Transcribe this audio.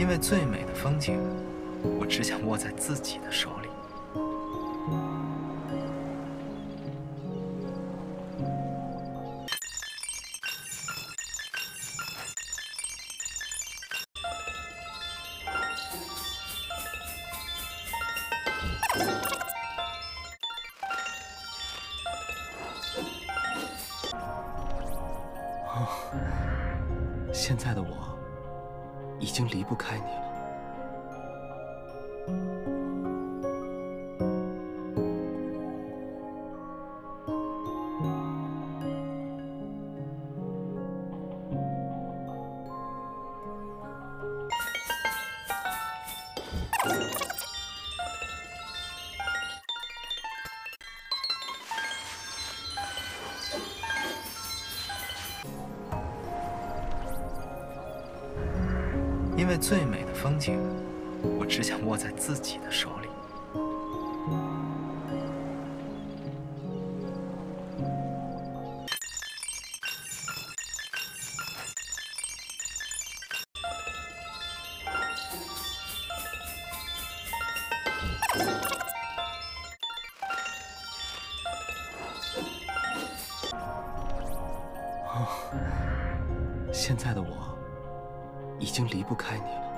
因为最美的风景，我只想握在自己的手里。 现在的我已经离不开你了。 因为最美的风景，我只想握在自己的手里。 现在的我已经离不开你了。